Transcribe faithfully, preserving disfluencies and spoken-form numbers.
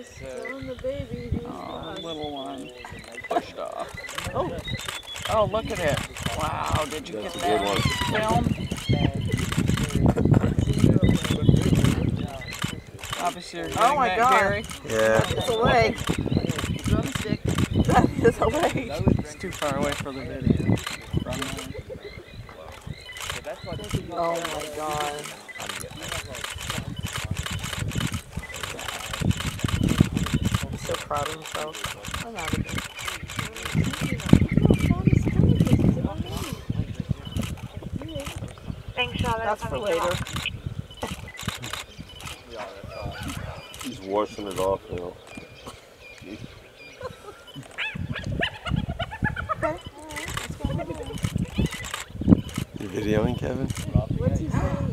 Killing the baby. Who's Oh, lost? little one. Pushed off. Oh, oh, look at it. Wow, did you That's get a good that one. film? Obviously you're doing Oh my that, God. Gary. Yeah. It's a leg. Drumstick. That is a leg. It's too far away for the video. From mine. Oh my God. He's so proud of himself. I'm out of here. That's for later. He's washing it off now. You videoing, Kevin? What's he saying?